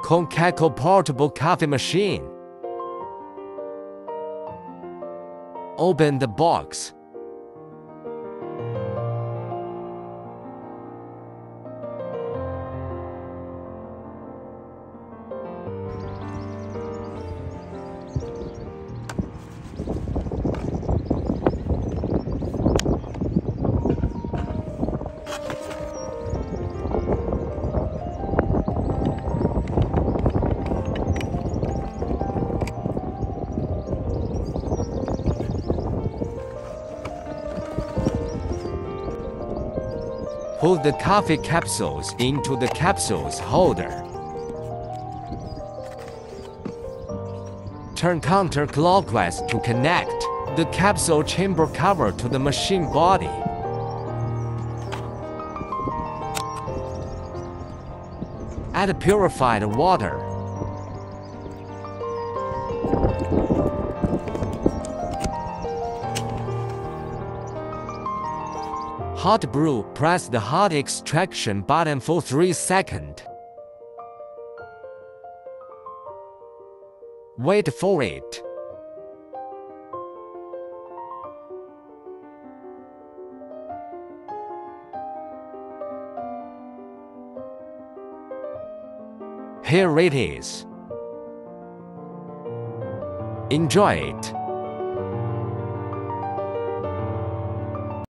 Konkaku portable coffee machine. Open the box. Put the coffee capsules into the capsules holder. Turn counterclockwise to connect the capsule chamber cover to the machine body. Add purified water. Hot brew, press the hot extraction button for 3 seconds. Wait for it. Here it is. Enjoy it.